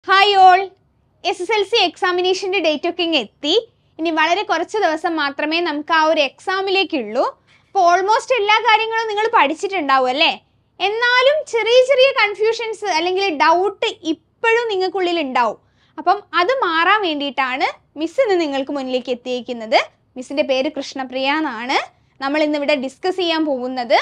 Hi all, SSLC എക്സാമിനേഷൻ്റെ date ഒക്കെ എത്തി. ഇനി വളരെ കുറച്ച് ദിവസം മാത്രമേ നമുക്ക് ആ ഒരു എക്സാമിലേക്കുള്ളൂ. അപ്പോൾ ഓൾമോസ്റ്റ് എല്ലാ കാര്യങ്ങളും നിങ്ങൾ പഠിച്ചിട്ടുണ്ടാവും അല്ലേ? എന്നാലും ചെറിയ ചെറിയ കൺഫ്യൂഷൻസ് അല്ലെങ്കിൽ ഡൗട്ട് ഇപ്പോഴും നിങ്ങൾക്കുള്ളിൽ ഉണ്ടാവും. അപ്പം അത് മാറാൻ വേണ്ടിയിട്ടാണ് മിസ് ഇന്ന് നിങ്ങൾക്ക് മുന്നിലേക്ക് എത്തിയിരിക്കുന്നത്. മിസ്സിൻ്റെ പേര് കൃഷ്ണപ്രിയ എന്നാണ്. നമ്മൾ ഇന്നിവിടെ ഡിസ്കസ് ചെയ്യാൻ പോകുന്നത്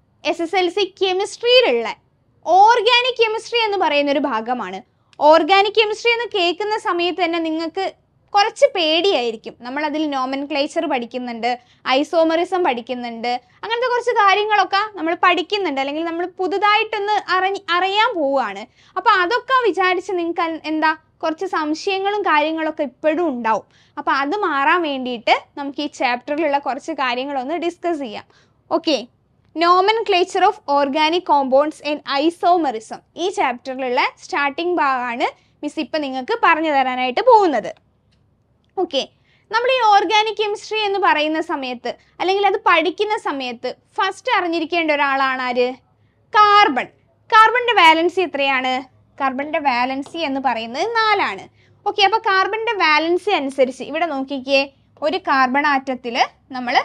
SSLC കെമിസ്ട്രിയിലുള്ള ഓർഗാനിക് കെമിസ്ട്രി എന്ന് പറയുന്നൊരു ഭാഗമാണ്. ഓർഗാനിക് കെമിസ്ട്രി എന്ന് കേൾക്കുന്ന സമയത്ത് തന്നെ നിങ്ങൾക്ക് കുറച്ച് പേടിയായിരിക്കും. നമ്മളതിൽ നോമൻക്ലേച്ചർ പഠിക്കുന്നുണ്ട്, ഐസോമറിസം പഠിക്കുന്നുണ്ട്, അങ്ങനത്തെ കുറച്ച് കാര്യങ്ങളൊക്കെ നമ്മൾ പഠിക്കുന്നുണ്ട്, അല്ലെങ്കിൽ നമ്മൾ പുതുതായിട്ടൊന്ന് അറിയാൻ പോവുകയാണ്. അപ്പോൾ അതൊക്കെ വിചാരിച്ച് നിങ്ങൾക്ക് എന്താ കുറച്ച് സംശയങ്ങളും കാര്യങ്ങളൊക്കെ ഇപ്പോഴും ഉണ്ടാവും. അപ്പോൾ അത് മാറാൻ വേണ്ടിയിട്ട് നമുക്ക് ഈ ചാപ്റ്ററിലുള്ള കുറച്ച് കാര്യങ്ങളൊന്ന് ഡിസ്കസ് ചെയ്യാം. Okay, nomenclature of organic compounds and isomerism ഈ ചാപ്റ്ററിലുള്ള സ്റ്റാർട്ടിംഗ് ഭാഗമാണ് മിസ് ഇപ്പം നിങ്ങൾക്ക് പറഞ്ഞു തരാനായിട്ട് പോകുന്നത്. ഓക്കെ, നമ്മൾ ഈ ഓർഗാനിക് കെമിസ്ട്രി എന്ന് പറയുന്ന സമയത്ത് അല്ലെങ്കിൽ അത് പഠിക്കുന്ന സമയത്ത് ഫസ്റ്റ് അറിഞ്ഞിരിക്കേണ്ട ഒരാളാണ് ആര്? കാർബൺ. കാർബണിൻ്റെ വാലൻസി എത്രയാണ്? കാർബണിൻ്റെ വാലൻസി എന്ന് പറയുന്നത് 4 ഓക്കെ, അപ്പോൾ കാർബണിൻ്റെ വാലൻസി അനുസരിച്ച് ഇവിടെ നോക്കിക്കേ, ഒരു കാർബൺ ആറ്റത്തിൽ നമ്മൾ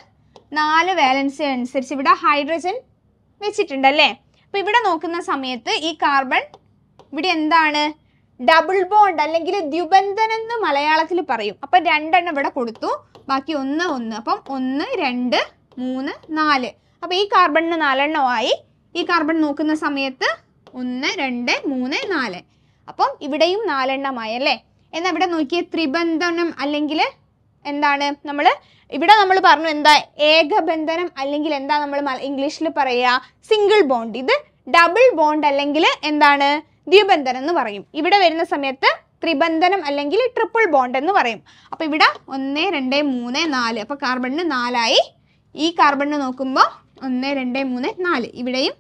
4 വാലൻസി അനുസരിച്ച് ഇവിടെ ഹൈഡ്രജൻ വെച്ചിട്ടുണ്ടല്ലേ. അപ്പോൾ ഇവിടെ നോക്കുന്ന സമയത്ത് ഈ കാർബൺ ഇവിടെ എന്താണ്? ഡബിൾ ബോണ്ട് അല്ലെങ്കിൽ ദ്വിബന്ധനം എന്ന് മലയാളത്തിൽ പറയും. അപ്പം 2 ഇവിടെ കൊടുത്തു, ബാക്കി 1 അപ്പം 1 2 3 4. അപ്പോൾ ഈ കാർബണിന് 4 ആയി. ഈ കാർബൺ നോക്കുന്ന സമയത്ത് 1 2 3 4. അപ്പം ഇവിടെയും 4 അല്ലേ. എന്നാൽ ഇവിടെ നോക്കിയേ, ത്രിബന്ധനം അല്ലെങ്കിൽ എന്താണ് ഇവിടെ നമ്മൾ പറഞ്ഞു എന്താ ഏകബന്ധനം അല്ലെങ്കിൽ എന്താ നമ്മൾ ഇംഗ്ലീഷിൽ പറയുക സിംഗിൾ ബോണ്ട്. ഇത് ഡബിൾ ബോണ്ട് അല്ലെങ്കിൽ എന്താണ് ദ്വിബന്ധനം എന്ന് പറയും. ഇവിടെ വരുന്ന സമയത്ത് ത്രിബന്ധനം അല്ലെങ്കിൽ ട്രിപ്പിൾ ബോണ്ട് എന്ന് പറയും. അപ്പോൾ ഇവിടെ 1 2 3 4. അപ്പോൾ കാർബണിന് 4 ഈ കാർബണിന് നോക്കുമ്പോൾ 1 2 3 4, ഇവിടെയും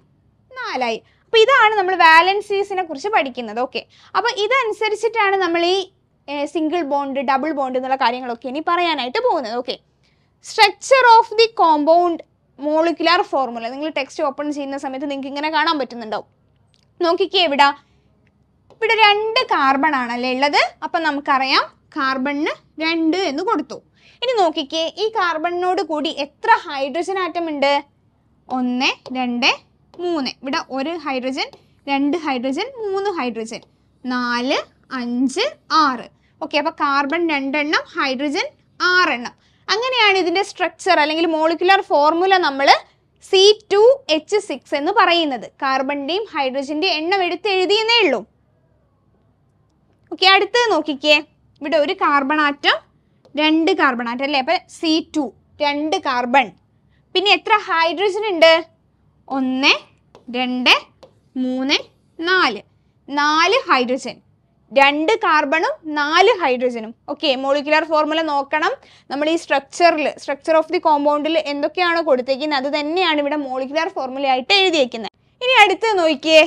4. അപ്പോൾ ഇതാണ് നമ്മൾ വാലൻസീസിനെ കുറിച്ച് പഠിക്കുന്നത്. ഓക്കെ, അപ്പോൾ ഇതനുസരിച്ചിട്ടാണ് നമ്മൾ ഈ സിംഗിൾ ബോണ്ട് ഡബിൾ ബോണ്ട് എന്നുള്ള കാര്യങ്ങളൊക്കെ ഇനി പറയാനായിട്ട് പോകുന്നത്. Okay, structure of the compound molecular formula നിങ്ങൾ ടെക്സ്റ്റ് ഓപ്പൺ ചെയ്യുന്ന സമയത്ത് നിങ്ങൾക്ക് ഇങ്ങനെ കാണാൻ പറ്റുന്നുണ്ടാവും. നോക്കിക്കേ, ഇവിടെ 2 കാർബൺ ആണല്ലേ ഉള്ളത്. അപ്പം നമുക്കറിയാം കാർബണിന് 2 എന്ന് കൊടുത്തു. ഇനി നോക്കിക്കേ, ഈ കാർബണിനോട് കൂടി എത്ര ഹൈഡ്രജൻ ആറ്റം ഉണ്ട്? 1 2 3. ഇവിടെ 1 ഹൈഡ്രജൻ 2 ഹൈഡ്രജൻ 3 ഹൈഡ്രജൻ 4 5 6. ഓക്കെ, അപ്പോൾ കാർബൺ 2 ഹൈഡ്രജൻ 6. അങ്ങനെയാണ് ഇതിൻ്റെ സ്ട്രക്ചർ അല്ലെങ്കിൽ മോളിക്കുലാർ ഫോർമുല നമ്മൾ C2H6 എന്ന് പറയുന്നത്. കാർബണിൻ്റെയും ഹൈഡ്രജൻ്റെയും എണ്ണം എടുത്ത് എഴുതിയെന്നേ ഉള്ളൂ. ഓക്കെ, അടുത്ത് നോക്കിക്കേ, ഇവിടെ 1 കാർബൺ ആറ്റം 2 കാർബൺ ആറ്റം അല്ലേ. അപ്പോൾ C2 2 കാർബൺ. പിന്നെ എത്ര ഹൈഡ്രജൻ ഉണ്ട്? 1 2 3 4. 4 ഹൈഡ്രജൻ, 2 കാർബണും 4 ഹൈഡ്രജനും. ഓക്കെ, മോളിക്കുലാർ ഫോർമുല നോക്കണം. നമ്മൾ ഈ സ്ട്രക്ചർ ഓഫ് ദി കോമ്പൗണ്ടിൽ എന്തൊക്കെയാണോ കൊടുത്തേക്കുന്നത് അത് തന്നെയാണ് ഇവിടെ മോളിക്കുലാർ ഫോർമുല ആയിട്ട് എഴുതിയേക്കുന്നത്. ഇനി അടുത്ത് നോക്കിയേ,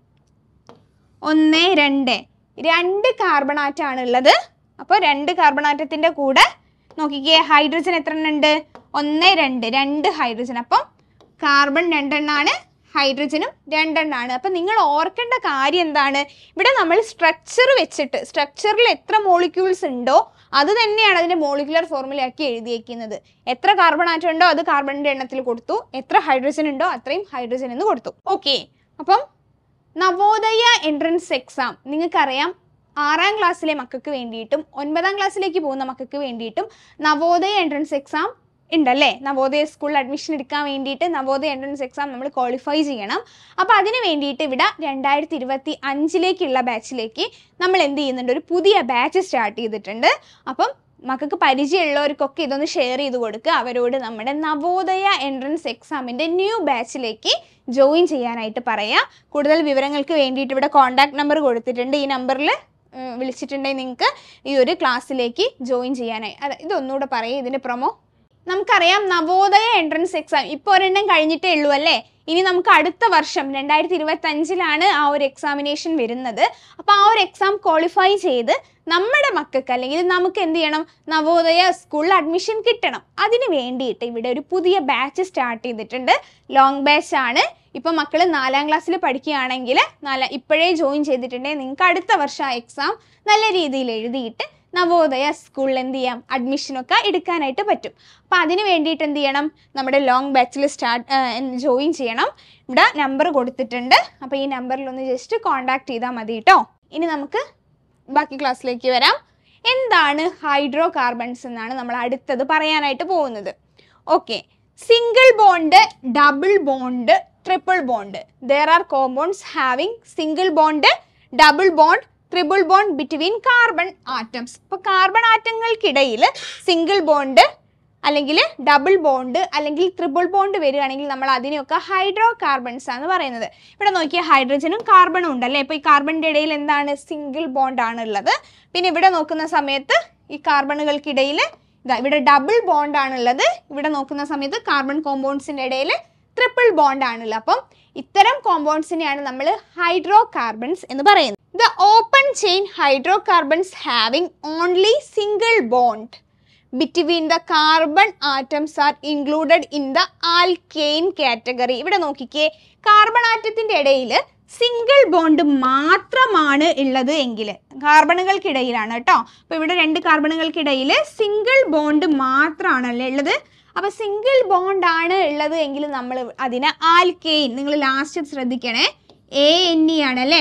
1 2 കാർബൺ ആറ്റമാണ് ഉള്ളത്. അപ്പോൾ 2 കാർബൺ ആറ്റത്തിൻ്റെ കൂടെ നോക്കിക്കേ, ഹൈഡ്രജൻ എത്ര ഉണ്ട്? 1 2 2 ഹൈഡ്രജൻ. അപ്പം കാർബൺ 2 ഹൈഡ്രജനും 2 അപ്പം നിങ്ങൾ ഓർക്കേണ്ട കാര്യം എന്താണ്? ഇവിടെ നമ്മൾ സ്ട്രക്ചർ വെച്ചിട്ട് സ്ട്രക്ചറിൽ എത്ര മോളിക്യൂൾസ് ഉണ്ടോ അത് തന്നെയാണ് അതിൻ്റെ മോളിക്കുലർ ഫോർമുലയാക്കി എഴുതിയേക്കുന്നത്. എത്ര കാർബൺ ആറ്റം ഉണ്ടോ അത് കാർബണിൻ്റെ എണ്ണത്തിൽ കൊടുത്തു, എത്ര ഹൈഡ്രജൻ ഉണ്ടോ അത്രയും ഹൈഡ്രജൻ എന്ന് കൊടുത്തു. ഓക്കെ, അപ്പം നവോദയ എൻട്രൻസ് എക്സാം നിങ്ങൾക്കറിയാം, 6ാം ക്ലാസ്സിലെ മക്കൾക്ക് വേണ്ടിയിട്ടും 9ാം ക്ലാസ്സിലേക്ക് പോകുന്ന മക്കൾക്ക് വേണ്ടിയിട്ടും നവോദയ എൻട്രൻസ് എക്സാം ഉണ്ടല്ലേ. നവോദയ സ്കൂളിൽ അഡ്മിഷൻ എടുക്കാൻ വേണ്ടിയിട്ട് നവോദയ എൻട്രൻസ് എക്സാം നമ്മൾ ക്വാളിഫൈ ചെയ്യണം. അപ്പോൾ അതിന് വേണ്ടിയിട്ട് ഇവിടെ 2025 ബാച്ചിലേക്ക് നമ്മൾ എന്ത് ചെയ്യുന്നുണ്ട്? ഒരു പുതിയ ബാച്ച് സ്റ്റാർട്ട് ചെയ്തിട്ടുണ്ട്. അപ്പം മക്കൾക്ക് പരിചയമുള്ളവർക്കൊക്കെ ഇതൊന്ന് ഷെയർ ചെയ്ത് കൊടുക്കുക. അവരോട് നമ്മുടെ നവോദയ എൻട്രൻസ് എക്സാമിൻ്റെ ന്യൂ ബാച്ചിലേക്ക് ജോയിൻ ചെയ്യാനായിട്ട് പറയാം. കൂടുതൽ വിവരങ്ങൾക്ക് വേണ്ടിയിട്ട് ഇവിടെ കോൺടാക്ട് നമ്പർ കൊടുത്തിട്ടുണ്ട്. ഈ നമ്പറിൽ വിളിച്ചിട്ടുണ്ടെങ്കിൽ നിങ്ങൾക്ക് ഈ ഒരു ക്ലാസ്സിലേക്ക് ജോയിൻ ചെയ്യാനായി. ഇതൊന്നുകൂടെ പറയാം, ഇതിൻ്റെ പ്രൊമോ നമുക്കറിയാം നവോദയ എൻട്രൻസ് എക്സാം ഇപ്പോൾ ഒരെണ്ണം കഴിഞ്ഞിട്ടേ ഉള്ളൂ അല്ലേ. ഇനി നമുക്ക് അടുത്ത വർഷം 2025 ആ ഒരു എക്സാമിനേഷൻ വരുന്നത്. അപ്പോൾ ആ ഒരു എക്സാം ക്വാളിഫൈ ചെയ്ത് നമ്മുടെ മക്കൾക്ക് അല്ലെങ്കിൽ നമുക്ക് എന്ത് ചെയ്യണം, നവോദയ സ്കൂളിൽ അഡ്മിഷൻ കിട്ടണം. അതിന് വേണ്ടിയിട്ട് ഇവിടെ ഒരു പുതിയ ബാച്ച് സ്റ്റാർട്ട് ചെയ്തിട്ടുണ്ട്. ലോങ് ബാച്ച് ആണ്. ഇപ്പോൾ മക്കൾ 4ാം ക്ലാസ്സിൽ പഠിക്കുകയാണെങ്കിൽ ഇപ്പോഴേ ജോയിൻ ചെയ്തിട്ടുണ്ടെങ്കിൽ നിങ്ങൾക്ക് അടുത്ത വർഷം ആ എക്സാം നല്ല രീതിയിൽ എഴുതിയിട്ട് നവോദയ സ്കൂളിൽ എന്ത് ചെയ്യാം, അഡ്മിഷനൊക്കെ എടുക്കാനായിട്ട് പറ്റും. അപ്പോൾ അതിന് വേണ്ടിയിട്ട് എന്ത് ചെയ്യണം, നമ്മുടെ ലോങ് ബാച്ചിൽ ജോയിൻ ചെയ്യണം. ഇവിടെ നമ്പർ കൊടുത്തിട്ടുണ്ട്. അപ്പോൾ ഈ നമ്പറിലൊന്ന് ജസ്റ്റ് കോൺടാക്ട് ചെയ്താൽ മതി കേട്ടോ. ഇനി നമുക്ക് ബാക്കി ക്ലാസ്സിലേക്ക് വരാം. എന്താണ് ഹൈഡ്രോ കാർബൺസ് എന്നാണ് നമ്മൾ അടുത്തത് പറയാനായിട്ട് പോകുന്നത്. Okay, single bond, double bond, triple bond. There are compounds having single bond, double bond, triple bond between carbon atoms. ഇപ്പോൾ കാർബൺ ആറ്റങ്ങൾക്കിടയിൽ സിംഗിൾ ബോണ്ട് അല്ലെങ്കിൽ ഡബിൾ ബോണ്ട് അല്ലെങ്കിൽ ട്രിപ്പിൾ ബോണ്ട് വരികയാണെങ്കിൽ നമ്മൾ അതിനെയൊക്കെ ഹൈഡ്രോ കാർബൺസ് ആണ് പറയുന്നത്. ഇവിടെ നോക്കിയാൽ ഹൈഡ്രജനും കാർബണും ഉണ്ടല്ലേ. ഇപ്പോൾ ഈ കാർബണിൻ്റെ ഇടയിൽ എന്താണ്, സിംഗിൾ ബോണ്ട് ആണ് ഉള്ളത്. പിന്നെ ഇവിടെ നോക്കുന്ന സമയത്ത് ഈ കാർബണുകൾക്കിടയിൽ ഇവിടെ ഡബിൾ ബോണ്ട് ആണുള്ളത്. ഇവിടെ നോക്കുന്ന സമയത്ത് കാർബൺ കോമ്പൗണ്ട്സിൻ്റെ ഇടയിൽ ട്രിപ്പിൾ ബോണ്ട് ആണുള്ളത്. അപ്പം ഇത്തരം കോമ്പൗണ്ട്സിനെയാണ് നമ്മൾ ഹൈഡ്രോ കാർബൺസ് എന്ന് പറയുന്നത്. The open chain hydrocarbons having only single bond between the carbon atoms are included in the alkane category. ഇവിടെ നോക്കിക്കേ, കാർബൺ ആറ്റത്തിൻ്റെ ഇടയിൽ സിംഗിൾ ബോണ്ട് മാത്രമാണ് ഉള്ളത് എങ്കിൽ, കാർബണുകൾക്കിടയിലാണ് കേട്ടോ. അപ്പോൾ ഇവിടെ 2 കാർബണുകൾക്കിടയിൽ സിംഗിൾ ബോണ്ട് മാത്രമാണല്ലേ ഉള്ളത്. അപ്പോൾ സിംഗിൾ ബോണ്ട് ആണ് ഉള്ളത് എങ്കിൽ നമ്മൾ അതിനെ ആൽക്കെയിൻ, നിങ്ങൾ ലാസ്റ്റ് ശ്രദ്ധിക്കണേ, ANE ആണല്ലേ,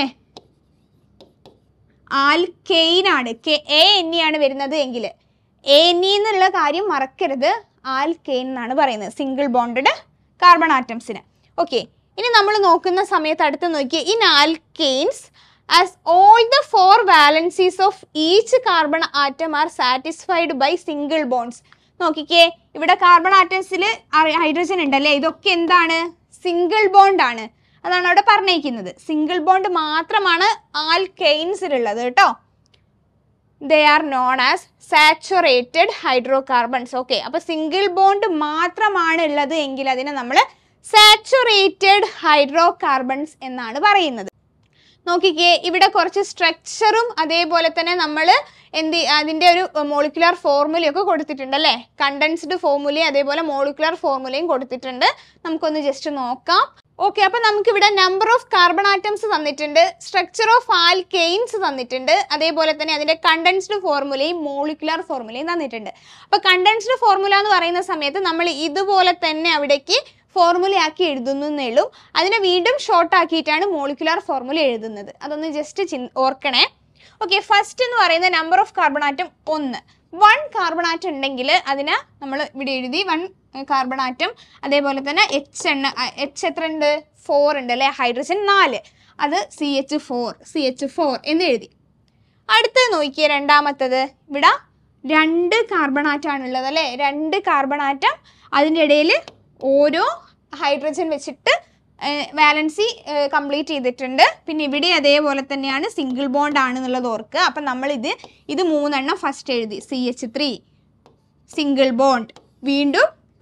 ആൽക്കെയിൻ ആണ്, ANE ആണ് വരുന്നത് എങ്കിൽ ANE എന്നുള്ള കാര്യം മറക്കരുത്. ആൽക്കെയിൻ എന്നാണ് പറയുന്നത് സിംഗിൾ ബോണ്ടഡ് കാർബൺ ആറ്റംസിന്. ഓക്കെ, ഇനി നമ്മൾ നോക്കുന്ന സമയത്ത് അടുത്ത് നോക്കിയേ, in alkanes as all the 4 valencies of each carbon atom are satisfied by single bonds. നോക്കിക്കേ, ഇവിടെ കാർബൺ ആറ്റംസിൽ ഹൈഡ്രജൻ ഉണ്ടല്ലേ, ഇതൊക്കെ എന്താണ്, സിംഗിൾ ബോണ്ട് ആണ്. അതാണ് അവിടെ പറഞ്ഞിരിക്കുന്നത്. സിംഗിൾ ബോണ്ട് മാത്രമാണ് ആൽക്കെയിൻസിലുള്ളത് കേട്ടോ. They are known as saturated hydrocarbons. Okay, അപ്പോൾ സിംഗിൾ ബോണ്ട് മാത്രമാണ് ഉള്ളത് എങ്കിൽ അതിനെ നമ്മൾ സാച്ചുറേറ്റഡ് ഹൈഡ്രോകാർബൺസ് എന്നാണ് പറയുന്നത്. നോക്കിക്കേ, ഇവിടെ കുറച്ച് സ്ട്രക്ചറും അതേപോലെ തന്നെ നമ്മൾ അതിൻ്റെ ഒരു മോളിക്കുലർ ഫോർമുലയൊക്കെ കൊടുത്തിട്ടുണ്ട് അല്ലേ. കണ്ടൻസ്ഡ് ഫോർമുലയും അതേപോലെ മോളിക്കുലർ ഫോർമുലയും കൊടുത്തിട്ടുണ്ട്. നമുക്കൊന്ന് ജസ്റ്റ് നോക്കാം. ഓക്കെ, അപ്പോൾ നമുക്കിവിടെ നമ്പർ ഓഫ് കാർബൺ ആറ്റംസ് തന്നിട്ടുണ്ട്, സ്ട്രക്ചർ ഓഫ് ആൽക്കെയിൻസ് തന്നിട്ടുണ്ട്, അതേപോലെ തന്നെ അതിൻ്റെ കണ്ടൻസ്ഡ് ഫോർമുലയും മോളിക്കുലർ ഫോർമുലയും തന്നിട്ടുണ്ട്. അപ്പോൾ കണ്ടൻസ്ഡ് ഫോർമുല എന്ന് പറയുന്ന സമയത്ത് നമ്മൾ ഇതുപോലെ തന്നെ അവിടേക്ക് ഫോർമുലയാക്കി എഴുതുന്നേ ഉള്ളൂ. അതിനെ വീണ്ടും ഷോർട്ട് ആക്കിയിട്ടാണ് മോളിക്കുലർ ഫോർമുല എഴുതുന്നത്. അതൊന്ന് ജസ്റ്റ് ഓർക്കണേ. ഓക്കെ, ഫസ്റ്റ് എന്ന് പറയുന്ന number of carbon atom 1 carbon atom ഉണ്ടെങ്കിൽ അതിനെ നമ്മൾ ഇവിടെ എഴുതി 1 കാർബൺ ആറ്റം. അതേപോലെ തന്നെ H എത്ര ഉണ്ട്, 4 ഉണ്ട് അല്ലേ, ഹൈഡ്രജൻ 4, അത് CH4 എന്ന് എഴുതി. അടുത്തത് നോക്കിയേ, രണ്ടാമത്തത് ഇവിടെ 2 കാർബൺ ആറ്റം ആണുള്ളത് അല്ലേ. 2 കാർബൺ ആറ്റം, അതിൻ്റെ ഇടയിൽ ഓരോ ഹൈഡ്രജൻ വെച്ചിട്ട് വാലൻസി കംപ്ലീറ്റ് ചെയ്തിട്ടുണ്ട്. പിന്നെ ഇവിടെ അതേപോലെ തന്നെയാണ്, സിംഗിൾ ബോണ്ട് ആണെന്നുള്ളത് ഓർക്കുക. അപ്പം നമ്മൾ ഇത് 3 ഫസ്റ്റ് എഴുതി, CH3 സിംഗിൾ ബോണ്ട്, വീണ്ടും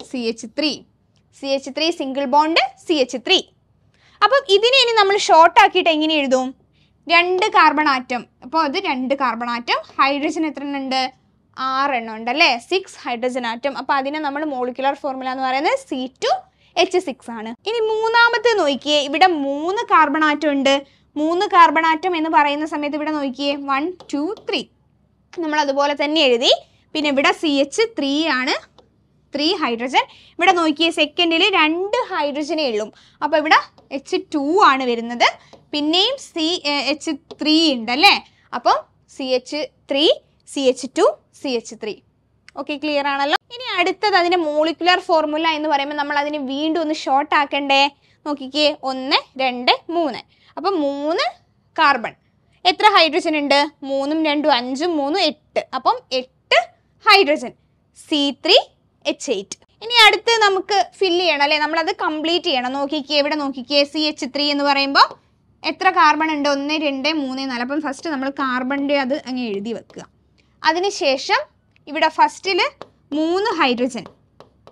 CH3 സിംഗിൾ ബോണ്ട്, CH3. അപ്പം ഇതിനെ ഇനി നമ്മൾ ഷോർട്ട് ആക്കിയിട്ട് എങ്ങനെ എഴുതും, 2 കാർബൺ ആറ്റം. അപ്പോൾ അത് 2 കാർബൺ ആറ്റം, ഹൈഡ്രജൻ എത്ര ഉണ്ട്, 6 ഉണ്ടല്ലേ, 6 ഹൈഡ്രജൻ ആറ്റം. അപ്പോൾ അതിനെ നമ്മൾ മോളിക്കുലർ ഫോർമുല എന്ന് പറയുന്നത് C2H6 ആണ്. ഇനി മൂന്നാമത്തെ നോക്കിയേ, ഇവിടെ 3 കാർബൺ ആറ്റം ഉണ്ട്. 3 കാർബൺ ആറ്റം എന്ന് പറയുന്ന സമയത്ത് ഇവിടെ നോക്കിയേ 1 2 3 നമ്മൾ അതുപോലെ തന്നെ എഴുതി. പിന്നെ ഇവിടെ CH3 ആണ്, 3 ഹൈഡ്രജൻ. ഇവിടെ നോക്കിയേ സെക്കൻഡിൽ 2 ഹൈഡ്രജനേ ഉള്ളൂ. അപ്പോൾ ഇവിടെ H2 ആണ് വരുന്നത്. പിന്നെയും CH3 ഉണ്ടല്ലേ. അപ്പം CH3 CH2 CH3. Okay, clear ആണല്ലോ. ഇനി അടുത്തത് അതിൻ്റെ മോളിക്കുലർ ഫോർമുല എന്ന് പറയുമ്പോൾ നമ്മൾ അതിനെ വീണ്ടും ഒന്ന് ഷോർട്ട് ആക്കണ്ടേ. നോക്കിക്കേ, 1 2 3. അപ്പം 3 കാർബൺ, എത്ര ഹൈഡ്രജൻ ഉണ്ട്, 3 2 5 3 8. അപ്പം 8 ഹൈഡ്രജൻ, C3H8. ഇനി അടുത്ത് നമുക്ക് ഫില്ല് ചെയ്യണം അല്ലേ, നമ്മളത് കംപ്ലീറ്റ് ചെയ്യണം. നോക്കിക്കേ, ഇവിടെ നോക്കിക്കേ, CH3 എന്ന് പറയുമ്പോൾ എത്ര കാർബൺ ഉണ്ട്, 1 2 3 4. അപ്പം ഫസ്റ്റ് നമ്മൾ കാർബണിൻ്റെ അത് അങ്ങ് എഴുതി വെക്കുക. അതിനുശേഷം ഇവിടെ ഫസ്റ്റിൽ 3 ഹൈഡ്രജൻ,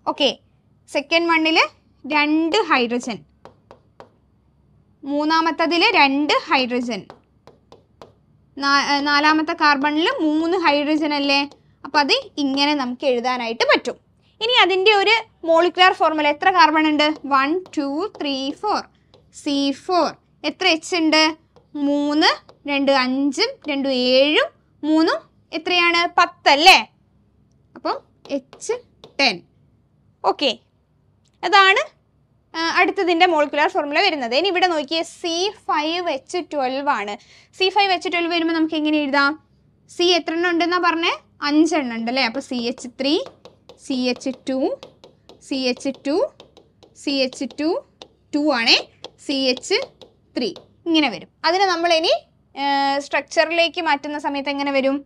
ഓക്കെ, സെക്കൻഡ് വണ്ണിൽ 2 ഹൈഡ്രജൻ, മൂന്നാമത്തതിൽ 2 ഹൈഡ്രജൻ, നാലാമത്തെ കാർബണിൽ 3 ഹൈഡ്രജൻ അല്ലേ. അപ്പോൾ അത് ഇങ്ങനെ നമുക്ക് എഴുതാനായിട്ട് പറ്റും. ഇനി അതിൻ്റെ ഒരു മോളിക്കുലർ ഫോർമുല, എത്ര കാർബൺ ഉണ്ട്? 1 2 3 4 C4. എത്ര എച്ച് ഉണ്ട്? 3 2 5 2 7 3 എത്രയാണ്? 10 അല്ലേ. അപ്പം H10. ഓക്കെ, അതാണ് അടുത്തതിൻ്റെ മോളിക്കുലർ ഫോർമുല വരുന്നത്. ഇനി ഇവിടെ നോക്കിയേ, C5H12 ആണ്. C5H12 വരുമ്പോൾ നമുക്ക് എങ്ങനെ എഴുതാം? C എത്ര എണ്ണം ഉണ്ടെന്നാ പറഞ്ഞേ? 5 എണ്ണം ഉണ്ട് അല്ലേ. അപ്പോൾ CH3 CH2 CH2 CH2 2 ആണേ, CH3 ഇങ്ങനെ വരും. അതിന് നമ്മൾ ഇനി സ്ട്രക്ചറിലേക്ക് മാറ്റുന്ന സമയത്ത് എങ്ങനെ വരും?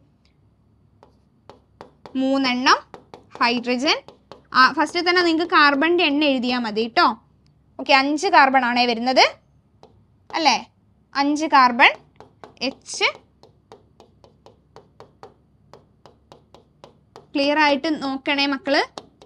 3 എണ്ണം ഹൈഡ്രജൻ. ഫസ്റ്റ് തന്നെ നിങ്ങൾക്ക് കാർബണിൻ്റെ എണ്ണം എഴുതിയാൽ മതി കേട്ടോ. ഓക്കെ, 5 കാർബൺ ആണേ വരുന്നത് അല്ലേ. 5 കാർബൺ, H. ക്ലിയർ ആയിട്ട് നോക്കണേ മക്കള്.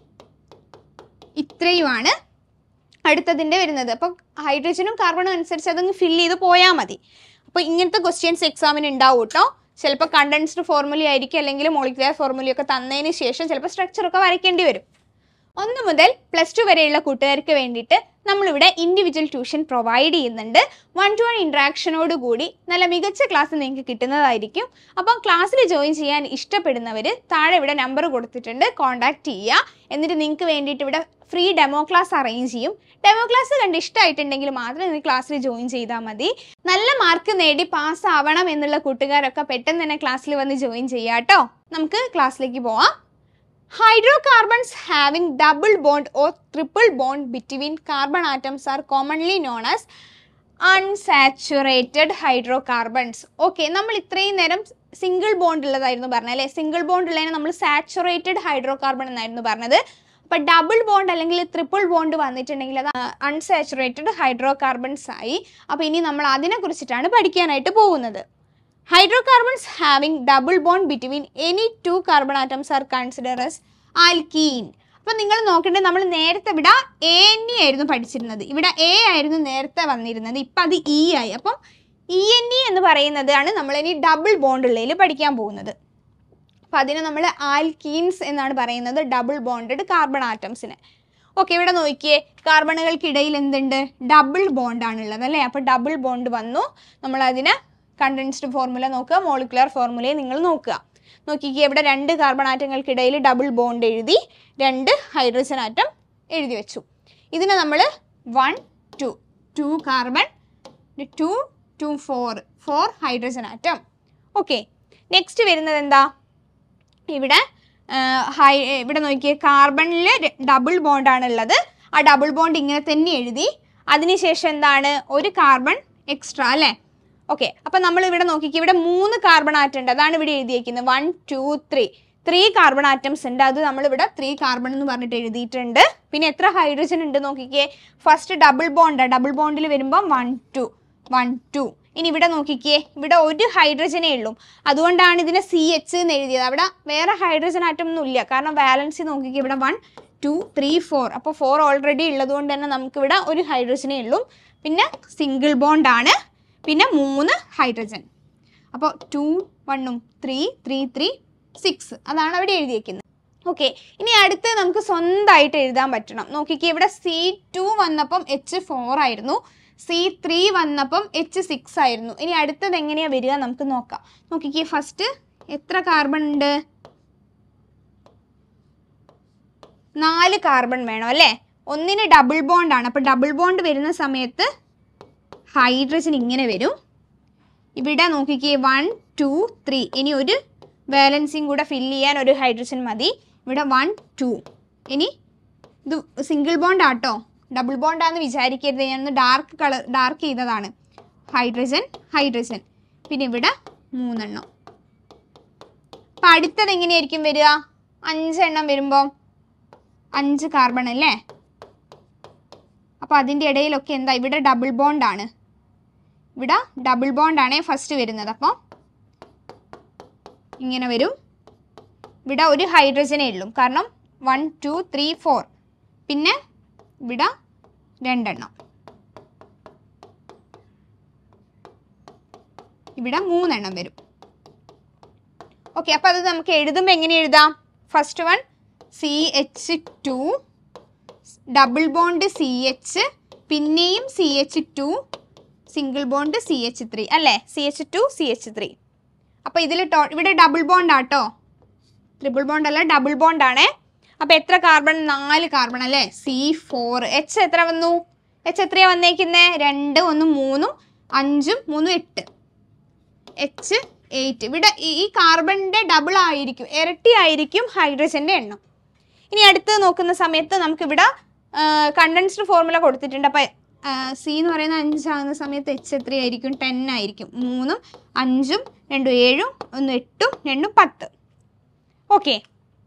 ഇത്രയുമാണ് അടുത്തതിൻ്റെ വരുന്നത്. അപ്പോൾ ഹൈഡ്രജനും കാർബണും അനുസരിച്ച് അതങ്ങ് ഫില്ല് ചെയ്ത് പോയാൽ മതി. അപ്പോൾ ഇങ്ങനത്തെ ക്വസ്റ്റ്യൻസ് എക്സാമിന് ഉണ്ടാവും കേട്ടോ. ചിലപ്പോൾ കണ്ടൻസ്ഡ് ഫോർമുല ആയിരിക്കും, അല്ലെങ്കിൽ മോളിക്കുലർ ഫോർമുലയൊക്കെ തന്നതിന് ശേഷം ചിലപ്പോൾ സ്ട്രക്ചറൊക്കെ വരയ്ക്കേണ്ടി വരും. 1 മുതൽ +2 വരെയുള്ള കൂട്ടുകാർക്ക് വേണ്ടിയിട്ട് നമ്മളിവിടെ ഇൻഡിവിജ്വൽ ട്യൂഷൻ പ്രൊവൈഡ് ചെയ്യുന്നുണ്ട്. 1-to-1 ഇൻട്രാക്ഷനോട് കൂടി നല്ല മികച്ച ക്ലാസ് നിങ്ങൾക്ക് കിട്ടുന്നതായിരിക്കും. അപ്പം ക്ലാസ്സിൽ ജോയിൻ ചെയ്യാൻ ഇഷ്ടപ്പെടുന്നവർ താഴെ ഇവിടെ നമ്പർ കൊടുത്തിട്ടുണ്ട്, കോൺടാക്റ്റ് ചെയ്യുക. എന്നിട്ട് നിങ്ങൾക്ക് വേണ്ടിയിട്ട് ഇവിടെ ഫ്രീ ഡെമോ ക്ലാസ് അറേഞ്ച് ചെയ്യും. ഡെമോ ക്ലാസ് കണ്ട് ഇഷ്ടമായിട്ടുണ്ടെങ്കിൽ മാത്രം നിങ്ങൾ ക്ലാസ്സിൽ ജോയിൻ ചെയ്താൽ മതി. നല്ല മാർക്ക് നേടി പാസ്സാവണം എന്നുള്ള കൂട്ടുകാരൊക്കെ പെട്ടെന്ന് തന്നെ ക്ലാസ്സിൽ വന്ന് ജോയിൻ ചെയ്യാം കേട്ടോ. നമുക്ക് ക്ലാസ്സിലേക്ക് പോവാം. Hydrocarbons having double bond or triple bond between carbon atoms are commonly known as unsaturated hydrocarbons. Okay, നമ്മൾ ഇത്രയും നേരം സിംഗിൾ ബോണ്ട് ഉള്ളതായിരുന്നു പറഞ്ഞത് അല്ലേ. സിംഗിൾ ബോണ്ട് ഉള്ളതിനെ നമ്മൾ സാച്ചുറേറ്റഡ് ഹൈഡ്രോകാർബൺ എന്നായിരുന്നു പറഞ്ഞത്. അപ്പോൾ ഡബിൾ ബോണ്ട് അല്ലെങ്കിൽ ട്രിപ്പിൾ ബോണ്ട് വന്നിട്ടുണ്ടെങ്കിൽ അത് അൺസാച്ചുറേറ്റഡ് ഹൈഡ്രോകാർബൺസ് ആയി. അപ്പോൾ ഇനി നമ്മൾ അതിനെക്കുറിച്ചിട്ടാണ് പഠിക്കാനായിട്ട് പോകുന്നത്. Hydrocarbons having double bond between any 2 carbon atoms are considered as alkene. അപ്പോൾ നിങ്ങൾ നോക്കേണ്ടത്, നമ്മൾ നേരത്തെ ഇവിടെ ANE ആയിരുന്നു പഠിച്ചിരുന്നത്. ഇവിടെ A ആയിരുന്നു നേരത്തെ വന്നിരുന്നത്, ഇപ്പം അത് E ആയി. അപ്പം ENE എന്ന് പറയുന്നതാണ് നമ്മൾ ഇനി ഡബിൾ ബോണ്ട് ഉള്ളതിൽ പഠിക്കാൻ പോകുന്നത്. അപ്പോൾ അതിനെ നമ്മൾ ആൽക്കീൻസ് എന്നാണ് പറയുന്നത്, ഡബിൾ ബോണ്ടഡ് കാർബൺ ആറ്റംസിന്. ഓക്കെ, ഇവിടെ നോക്കിയേ, കാർബണുകൾക്കിടയിൽ എന്തുണ്ട്? ഡബിൾ ബോണ്ടാണുള്ളത് അല്ലേ. അപ്പോൾ ഡബിൾ ബോണ്ട് വന്നു. നമ്മളതിന് കണ്ടൻസ്ഡ് ഫോർമുല നോക്കുക, മോളിക്കുലർ ഫോർമുലയെ നിങ്ങൾ നോക്കുക. നോക്കിക്കുക, ഇവിടെ 2 കാർബൺ ആറ്റങ്ങൾക്കിടയിൽ ഡബിൾ ബോണ്ട് എഴുതി, 2 ഹൈഡ്രജൻ ആറ്റം എഴുതി വെച്ചു. ഇതിനെ നമ്മൾ 1 2 carbon 2 2 4 hydrogen atom. Okay, next വരുന്നത് എന്താ? ഇവിടെ ഇവിടെ നോക്കിയേ, കാർബണിൽ ഡബിൾ ബോണ്ടാണ് ഉള്ളത്. ആ ഡബിൾ ബോണ്ട് ഇങ്ങനെ തന്നെ എഴുതി. അതിനുശേഷം എന്താണ്? ഒരു കാർബൺ എക്സ്ട്രാ അല്ലേ. ഓക്കെ, അപ്പം നമ്മൾ ഇവിടെ നോക്കിക്കുക, ഇവിടെ 3 കാർബൺ ആറ്റം ഉണ്ട്. അതാണ് ഇവിടെ എഴുതിയിരിക്കുന്നത്. 1 2 3 കാർബൺ ആറ്റംസ് ഉണ്ട്. അത് നമ്മളിവിടെ 3 കാർബൺ എന്ന് പറഞ്ഞിട്ട് എഴുതിയിട്ടുണ്ട്. പിന്നെ എത്ര ഹൈഡ്രജൻ ഉണ്ട് നോക്കിക്കേ. ഫസ്റ്റ് ഡബിൾ ബോണ്ട്, ഡബിൾ ബോണ്ടിൽ വരുമ്പം 1 2. ഇനി ഇവിടെ നോക്കിക്കേ, ഇവിടെ ഒരു ഹൈഡ്രജനേ ഉള്ളൂ. അതുകൊണ്ടാണ് ഇതിനെ CH എന്ന് എഴുതിയത്. അവിടെ വേറെ ഹൈഡ്രജൻ ആറ്റം ഒന്നും ഇല്ല. കാരണം വാലൻസി നോക്കിക്കേ, ഇവിടെ 1 2 3 4. അപ്പോൾ 4 ഓൾറെഡി ഉള്ളത് കൊണ്ട് തന്നെ നമുക്കിവിടെ ഒരു ഹൈഡ്രജനേ ഉള്ളൂ. പിന്നെ സിംഗിൾ ബോണ്ട് ആണ്, പിന്നെ 3 ഹൈഡ്രജൻ. അപ്പോൾ 2 1 3 3 3 6 അതാണ് അവിടെ എഴുതിയിരിക്കുന്നത്. ഓക്കെ, ഇനി അടുത്ത് നമുക്ക് സ്വന്തമായിട്ട് എഴുതാൻ പറ്റണം. നോക്കിക്കേ, ഇവിടെ C2 വന്നപ്പം H4 ആയിരുന്നു, C3 വന്നപ്പം H6 ആയിരുന്നു. ഇനി അടുത്തത് എങ്ങനെയാണ് വരിക നമുക്ക് നോക്കാം. നോക്കിക്കേ, ഫസ്റ്റ് എത്ര കാർബൺ ഉണ്ട്? 4 കാർബൺ വേണം അല്ലേ. ഒന്നിന് ഡബിൾ ബോണ്ടാണ്. അപ്പോൾ ഡബിൾ ബോണ്ട് വരുന്ന സമയത്ത് ഹൈഡ്രജൻ ഇങ്ങനെ വരും. ഇവിടെ നോക്കിക്കേ, 1 2 3. ഇനി ഒരു വാലൻസിയും കൂടെ ഫില്ല് ചെയ്യാൻ ഒരു ഹൈഡ്രജൻ മതി. ഇവിടെ 1 2. ഇനി ഇത് സിംഗിൾ ബോണ്ട് ആട്ടോ, ഡബിൾ ബോണ്ടാന്ന് വിചാരിക്കരുത്. ഞാനൊന്ന് ഡാർക്ക് ചെയ്തതാണ്. ഹൈഡ്രജൻ. പിന്നെ ഇവിടെ 3 എണ്ണം. അപ്പം അടുത്തത് എങ്ങനെയായിരിക്കും വരിക? 5 എണ്ണം വരുമ്പോൾ 5 കാർബൺ അല്ലേ. അപ്പോൾ അതിൻ്റെ ഇടയിലൊക്കെ എന്താ? ഇവിടെ ഡബിൾ ബോണ്ടാണ്. ഇവിടെ ഡബിൾ ബോണ്ടാണ് ഫസ്റ്റ് വരുന്നത്. അപ്പോൾ ഇങ്ങനെ വരും. ഇവിടെ ഒരു ഹൈഡ്രജനേ ഉള്ളൂ. കാരണം 1 2 3 4 പിന്നെ ഇവിടെ 2 എണ്ണം, ഇവിടെ 3 എണ്ണം വരും. ഓക്കെ, അപ്പോൾ അത് നമുക്ക് എഴുതുമ്പോൾ എങ്ങനെ എഴുതാം? First one CH2 double bond CH, പിന്നെയും CH2 സിംഗിൾ ബോണ്ട് CH3 അല്ലേ? CH2 CH3. അപ്പോൾ ഇതിൽ ഇവിടെ ഡബിൾ ബോണ്ട് ആട്ടോ, ട്രിപ്പിൾ ബോണ്ട് അല്ല, ഡബിൾ ബോണ്ട് ആണേ. അപ്പോൾ എത്ര കാർബൺ? 4 കാർബൺ അല്ലേ? C4. H എത്ര വന്നു? H എത്രയാണ് വന്നേക്കുന്നത്? 2 1 3 5 3 8, H8. ഇവിടെ ഈ കാർബണിൻ്റെ ഡബിൾ ആയിരിക്കും, ഇരട്ടി ആയിരിക്കും ഹൈഡ്രജൻ്റെ എണ്ണം. ഇനി അടുത്ത് നോക്കുന്ന സമയത്ത് നമുക്കിവിടെ കണ്ടൻസ്ഡ് ഫോർമുല കൊടുത്തിട്ടുണ്ട്. അപ്പോൾ C എന്ന് പറയുന്ന 5 ആകുന്ന സമയത്ത് H എത്രയായിരിക്കും? 10 ആയിരിക്കും. 3 5 2 7 1 8 2 10. ഓക്കെ,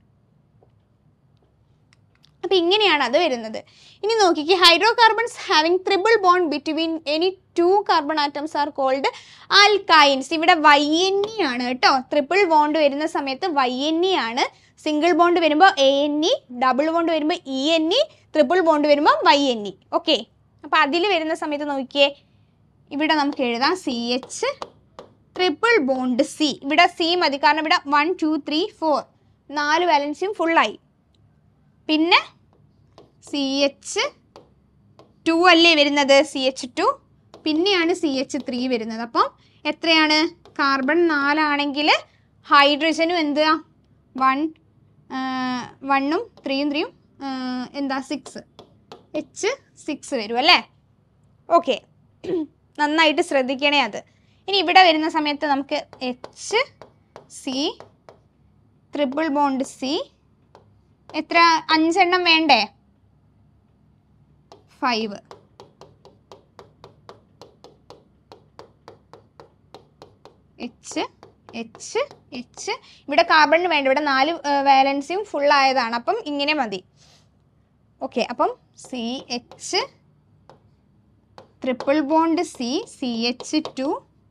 അപ്പോൾ ഇങ്ങനെയാണ് അത് വരുന്നത്. ഇനി നോക്കിക്കേ, hydrocarbons having triple bond between any 2 carbon atoms are called alkynes. ഇവിടെ YNE ആണ് കേട്ടോ. ട്രിപ്പിൾ ബോണ്ട് വരുന്ന സമയത്ത് YNE ആണ്. സിംഗിൾ ബോണ്ട് വരുമ്പോൾ ANE, ഡബിൾ ബോണ്ട് വരുമ്പോൾ ENE, ട്രിപ്പിൾ ബോണ്ട് വരുമ്പോൾ YNE. ഓക്കെ, അപ്പോൾ അതിൽ വരുന്ന സമയത്ത് നോക്കിയേ, ഇവിടെ നമുക്ക് എഴുതാം CH ട്രിപ്പിൾ ബോണ്ട് C. ഇവിടെ C മതി, കാരണം ഇവിടെ 1 2 3 4 4 വാലൻസിയും ഫുള്ളായി. പിന്നെ CH2 അല്ലേ വരുന്നത്? CH2, പിന്നെയാണ് CH3 വരുന്നത്. അപ്പം എത്രയാണ്? കാർബൺ 4 ആണെങ്കിൽ ഹൈഡ്രജനും എന്താ? 1 1ഉം 3ഉം 3ഉം എന്താ? 6, H6 വരും അല്ലേ? ഓക്കെ, നന്നായിട്ട് ശ്രദ്ധിക്കണേ അത്. ഇനി ഇവിടെ വരുന്ന സമയത്ത് നമുക്ക് HC ട്രിപ്പിൾ ബോണ്ട് C എത്ര? 5 എണ്ണം വേണ്ടേ? 5. H ഇവിടെ കാർബണിന് വേണ്ട, ഇവിടെ 4 വാലൻസിയും ഫുൾ ആയതാണ്, അപ്പം ഇങ്ങനെ മതി. ഓക്കെ, അപ്പം CH triple bond C, CH2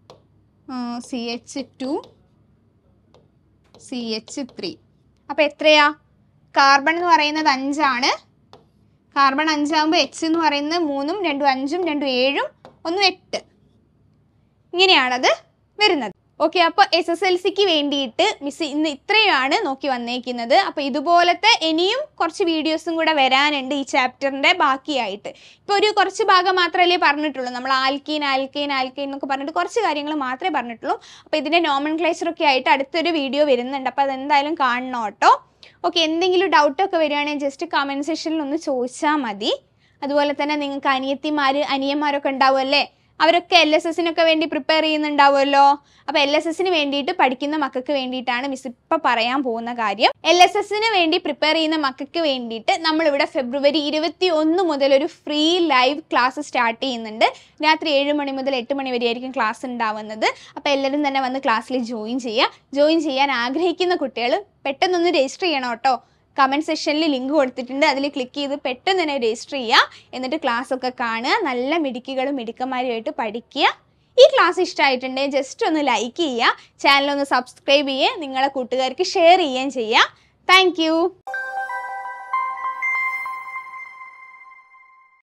CH3. അപ്പോൾ എത്രയാ? കാർബൺ എന്ന് പറയുന്നത് 5 ആണ്. കാർബൺ 5 ആകുമ്പോൾ H എന്ന് പറയുന്നത് 3ഉം 2 5ഉം 2 7ഉം 1 8. ഇങ്ങനെയാണത് വരുന്നത്. ഓക്കെ, അപ്പോൾ SSLCക്ക് വേണ്ടിയിട്ട് മിസ് ഇന്ന് ഇത്രയാണ് നോക്കി വന്നേക്കുന്നത്. അപ്പോൾ ഇതുപോലത്തെ ഇനിയും കുറച്ച് വീഡിയോസും കൂടെ വരാനുണ്ട് ഈ ചാപ്റ്ററിൻ്റെ ബാക്കിയായിട്ട്. ഇപ്പോൾ ഒരു കുറച്ച് ഭാഗം മാത്രമല്ലേ പറഞ്ഞിട്ടുള്ളൂ. നമ്മൾ ആൽക്കീൻ എന്നൊക്കെ പറഞ്ഞിട്ട് കുറച്ച് കാര്യങ്ങൾ മാത്രമേ പറഞ്ഞിട്ടുള്ളൂ. അപ്പോൾ ഇതിൻ്റെ നോമൻക്ലേച്ചറൊക്കെ ആയിട്ട് അടുത്തൊരു വീഡിയോ വരുന്നുണ്ട്. അപ്പോൾ അതെന്തായാലും കാണണം കേട്ടോ. ഓക്കെ, എന്തെങ്കിലും ഡൗട്ടൊക്കെ വരികയാണെങ്കിൽ ജസ്റ്റ് കമൻറ്റ് സെക്ഷനിൽ ഒന്ന് ചോദിച്ചാൽ മതി. അതുപോലെ തന്നെ നിങ്ങൾക്ക് അനിയന്മാരൊക്കെ ഉണ്ടാവുമല്ലേ, അവരൊക്കെ LSSനൊക്കെ വേണ്ടി പ്രിപ്പയർ ചെയ്യുന്നുണ്ടാവുമല്ലോ. അപ്പോൾ LSSന് വേണ്ടിയിട്ട് പഠിക്കുന്ന മക്കൾക്ക് വേണ്ടിയിട്ടാണ് മിസ് ഇപ്പം പറയാൻ പോകുന്ന കാര്യം. LSSന് വേണ്ടി പ്രിപ്പയർ ചെയ്യുന്ന മക്കൾക്ക് വേണ്ടിയിട്ട് നമ്മളിവിടെ ഫെബ്രുവരി 21 മുതൽ ഒരു ഫ്രീ ലൈവ് ക്ലാസ് സ്റ്റാർട്ട് ചെയ്യുന്നുണ്ട്. രാത്രി 7 മണി മുതൽ 8 മണി വരെ ആയിരിക്കും ക്ലാസ് ഉണ്ടാവുന്നത്. അപ്പോൾ എല്ലാവരും തന്നെ വന്ന് ക്ലാസ്സിൽ ജോയിൻ ചെയ്യാൻ ആഗ്രഹിക്കുന്ന കുട്ടികൾ പെട്ടെന്നൊന്ന് രജിസ്റ്റർ ചെയ്യണം കേട്ടോ. കമൻറ്റ് സെക്ഷനിൽ ലിങ്ക് കൊടുത്തിട്ടുണ്ട്, അതിൽ ക്ലിക്ക് ചെയ്ത് പെട്ടെന്ന് തന്നെ രജിസ്റ്റർ ചെയ്യുക. എന്നിട്ട് ക്ലാസ്സൊക്കെ കാണുക, നല്ല മിടുക്കന്മാരുമായിട്ട് പഠിക്കുക. ഈ ക്ലാസ് ഇഷ്ടമായിട്ടുണ്ടെങ്കിൽ ജസ്റ്റ് ഒന്ന് ലൈക്ക് ചെയ്യുക, ചാനലൊന്ന് സബ്സ്ക്രൈബ് ചെയ്യുക, നിങ്ങളെ കൂട്ടുകാർക്ക് ഷെയർ ചെയ്യുകയും ചെയ്യുക. താങ്ക്